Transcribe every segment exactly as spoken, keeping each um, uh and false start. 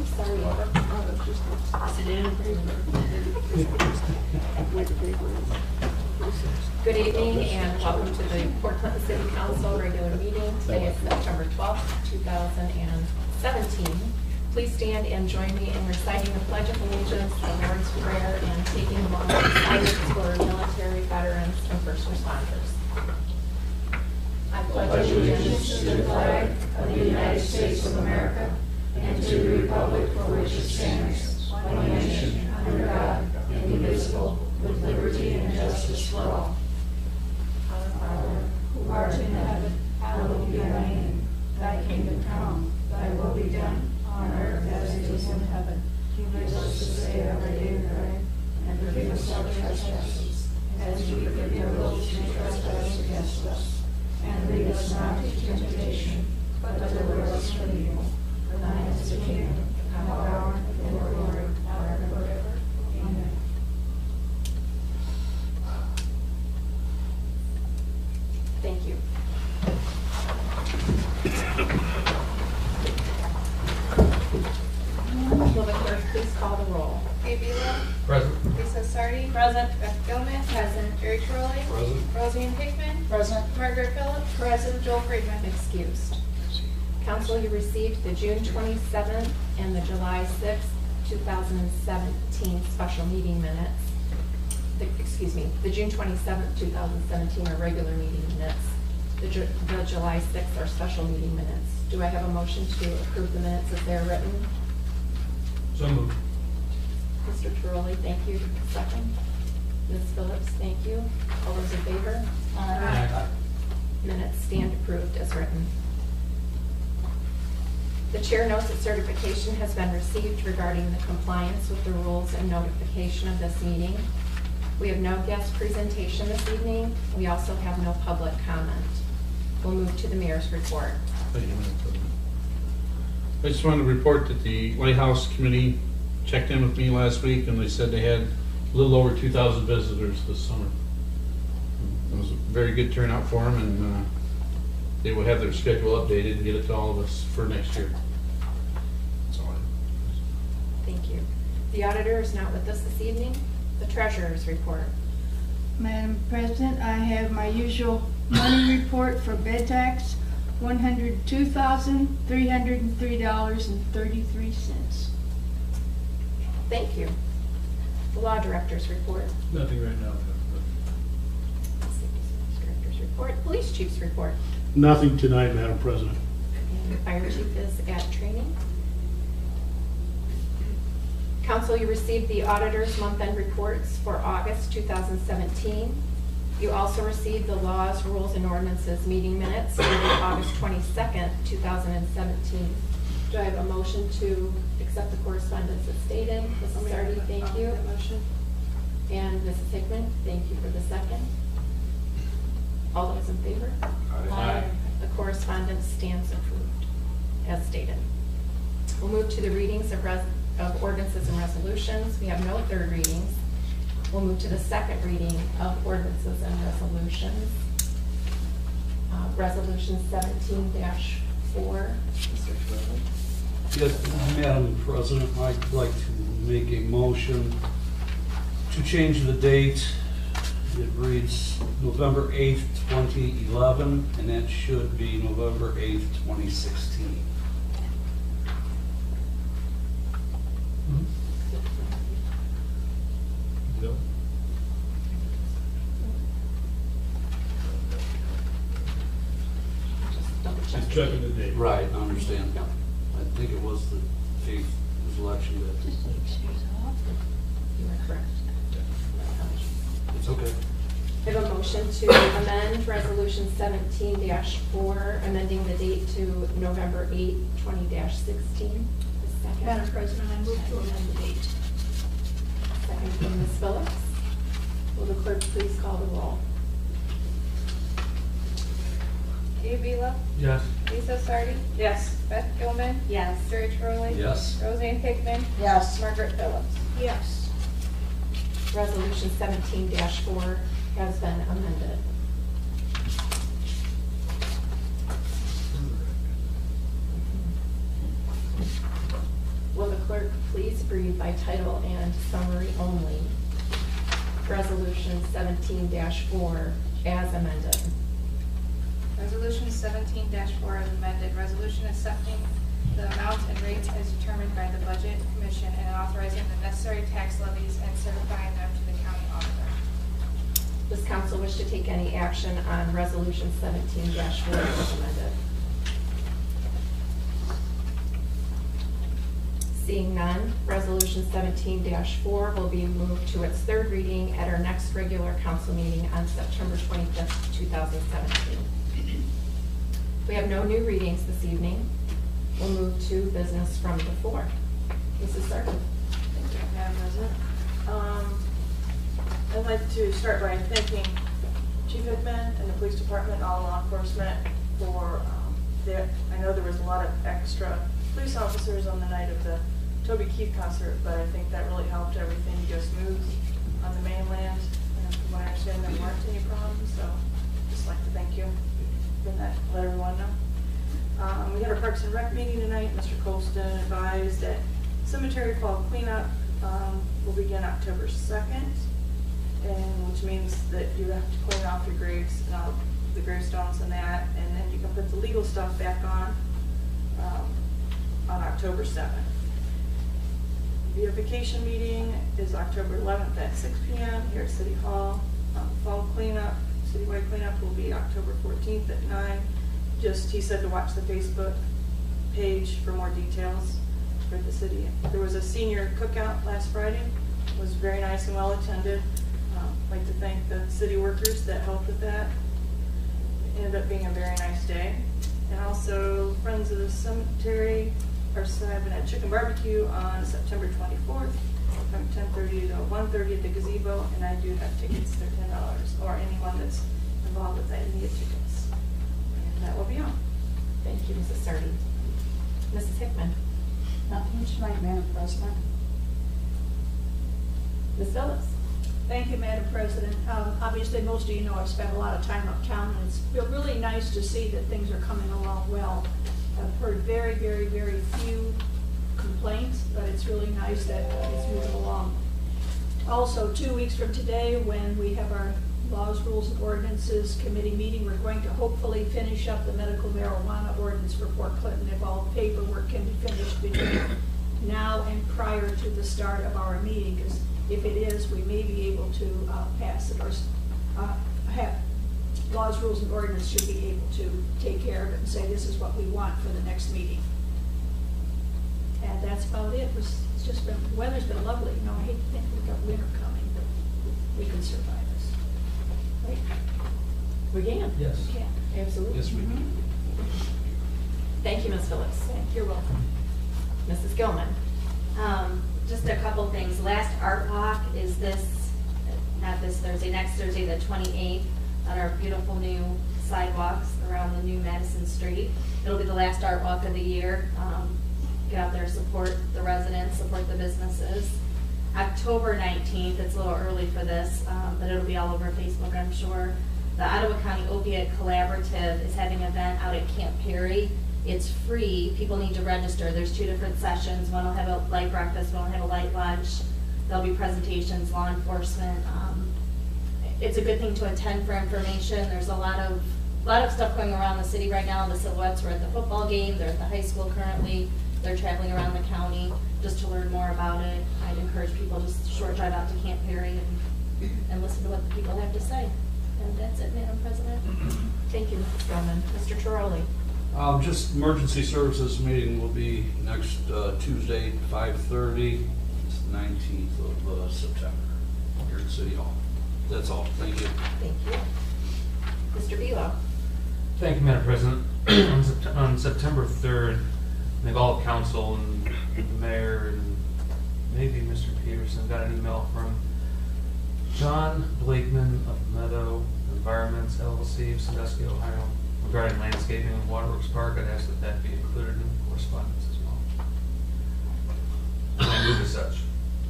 sorry. Is it in? Good evening and welcome to the Port Clinton City Council regular meeting. Today is September twelfth, two thousand seventeen. Please stand and join me in reciting the Pledge of Allegiance, the Lord's Prayer, and taking a moment of silence for military, veterans, and first responders. I pledge allegiance to the flag of the United States of America and to the republic for which it stands, one nation, under God, indivisible, with liberty and justice for all. Our Father, who art in heaven, hallowed be thy name. Thy kingdom come, thy will be done, on earth as it is in heaven. Give us this day our daily bread, and forgive us our trespasses, as we forgive those who trespass against us. And lead us not into temptation, but deliver us from evil. For thine is the kingdom, the power, and the glory, now and forever. Amen. Thank you. Will the clerk please call the roll? Avila? Present. Lisa Sardi? Present. Beth Gilman? Present. Jerry Trolley? Present. Roseanne Hickman? Present. Margaret Phillips? Present. Joel Friedman? Excused. Council, you received the June twenty-seventh and the July sixth, two thousand seventeen special meeting minutes. The, excuse me, the June twenty-seventh, two thousand seventeen are regular meeting minutes. The, Ju the July sixth are special meeting minutes. Do I have a motion to approve the minutes as they're written? So moved. Mister Turley, thank you. Second. Miz Phillips, thank you. All those in favor? Aye. Minutes stand approved as written. The chair notes that certification has been received regarding the compliance with the rules and notification of this meeting. We have no guest presentation this evening. We also have no public comment. We'll move to the mayor's report. Thank you, Madam President. I just wanted to report that the Lighthouse Committee checked in with me last week, and they said they had a little over two thousand visitors this summer. It was a very good turnout for them, and uh, they will have their schedule updated and get it to all of us for next year. That's all I have. Thank you. The auditor is not with us this evening. The treasurer's report. Madam President, I have my usual money report for bed tax, one hundred two thousand three hundred three dollars and thirty-three cents. Thank you. The law director's report. Nothing right now. Director's report. Police chief's report. Nothing tonight, Madam President. And the fire chief is at training. Council, you received the auditor's month-end reports for August two thousand seventeen. You also received the laws, rules, and ordinances meeting minutes for August twenty-second, two thousand seventeen. Do I have a motion to accept the correspondence as stated? Missus Sardi, thank you. Motion. And Missus Hickman, thank you for the second. All those in favor? Aye. The correspondence stands approved as stated. We'll move to the readings of, res of ordinances and resolutions. We have no third readings. We'll move to the second reading of ordinances and resolutions. Uh, resolution seventeen dash four. Mister Twilly. Yes, Madam President, I'd like to make a motion to change the date. It reads November eighth, twenty eleven, and that should be November eighth, twenty sixteen. Bill? Just double check. Just checking the date. Right, I understand. I think it was the eighth, was election day. You are correct. It's okay. I have a motion to amend resolution seventeen dash four, amending the date to November eighth, twenty sixteen. Madam President, I move to amend the date. Second from Miz Phillips. Will the clerk please call the roll? Avila? Yes. Lisa Sardi? Yes. Beth Gilman? Yes. Jerry Trolley? Yes. Roseanne Hickman? Yes. Margaret Phillips? Yes. Resolution seventeen dash four has been amended. Will the clerk please read by title and summary only Resolution seventeen dash four as amended? Resolution seventeen dash four as amended, resolution accepting the amounts and rates as determined by the Budget Commission and authorizing the necessary tax levies and certifying them to the county auditor. Does council wish to take any action on Resolution seventeen dash four as amended? Seeing none, Resolution seventeen dash four will be moved to its third reading at our next regular council meeting on September twenty-fifth, two thousand seventeen. We have no new readings this evening. We'll move to business from the floor. Missus Sargent. Thank you, Madam President. Um, I'd like to start by thanking Chief Hickman and the police department and all law enforcement for um, their, I know there was a lot of extra police officers on the night of the Toby Keith concert, but I think that really helped everything go smooth on the mainland. And from what I understand, there weren't any problems, so just like to thank you for that, let everyone know. Um, we had our Parks and Rec meeting tonight. Mister Colston advised that cemetery fall cleanup um, will begin October second, and which means that you have to clean off your graves and all the gravestones and that, and then you can put the legal stuff back on um, on October seventh. Beautification meeting is October eleventh at six P M here at City Hall. Um, fall cleanup, citywide cleanup will be October fourteenth at nine. Just, he said to watch the Facebook page for more details for the city. There was a senior cookout last Friday. It was very nice and well attended. Um, I'd like to thank the city workers that helped with that. It ended up being a very nice day. And also, Friends of the Cemetery are having a chicken barbecue on September twenty-fourth from ten thirty to one thirty at the gazebo, and I do have tickets. They're ten dollars, or anyone that's involved with that, you need tickets. And that will be on. Thank you, Missus Sardi. Missus Hickman. Nothing tonight, Madam President. Miz Phillips. Thank you, Madam President. Um, obviously, most of you know I've spent a lot of time uptown, and it's been really nice to see that things are coming along well. I've heard very, very, very few complaints, but it's really nice that it's moving along. Also, two weeks from today, when we have our Laws, Rules, and Ordinances Committee meeting, we're going to hopefully finish up the medical marijuana ordinance for Port Clinton if all paperwork can be finished between now and prior to the start of our meeting, because if it is, we may be able to uh, pass it, or uh, have Laws, Rules, and Ordinance should be able to take care of it and say this is what we want for the next meeting. And that's about it. It was, it's just been, the weather's been lovely. You know, I hate to think we've got winter coming, but we can survive this. Right? We can. Yes. We can. Absolutely. Yes, we do. Thank you, Miz Phillips. Thank you. You're welcome. Missus Gilman. Um, just a couple things. Last Art Walk is this, not this Thursday, next Thursday, the twenty-eighth, on our beautiful new sidewalks around the new Madison Street. It'll be the last Art Walk of the year. Um, get out there, support the residents, support the businesses. October nineteenth, it's a little early for this, um, but it'll be all over Facebook, I'm sure. The Ottawa County Opiate Collaborative is having an event out at Camp Perry. It's free. People need to register. There's two different sessions. One will have a light breakfast, one will have a light lunch. There'll be presentations, law enforcement. Um, it's a good thing to attend for information. There's a lot of a lot of stuff going around the city right now. The Silhouettes were at the football game. They're at the high school currently. They're traveling around the county just to learn more about it. I'd encourage people just a short drive out to Camp Perry and, and listen to what the people have to say. And that's it, Madam President. Thank you, Missus Gilman. Mister Toroli. Um, just emergency services meeting will be next uh, Tuesday, five thirty. It's the nineteenth of uh, September here at City Hall. That's all. Thank you. Thank you. Mister Velo. Thank you, Madam President. on, Sept on September third, I think all of council and the mayor and maybe Mister Peterson got an email from John Blakeman of Meadow Environments L L C of Sandusky, Ohio, regarding landscaping of Waterworks Park. I'd ask that that be included in correspondence as well. And I move as such.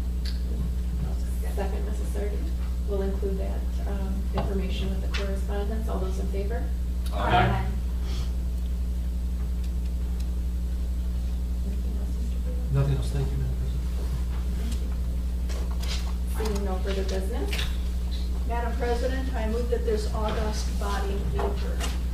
Second, Missus Sardi. We'll include that um, information with the correspondence. All those in favor? Aye. Anything else, Mister Velo? Nothing else, thank you, Madam President. Seeing no further business, Madam President, I move that this august body be adjourned.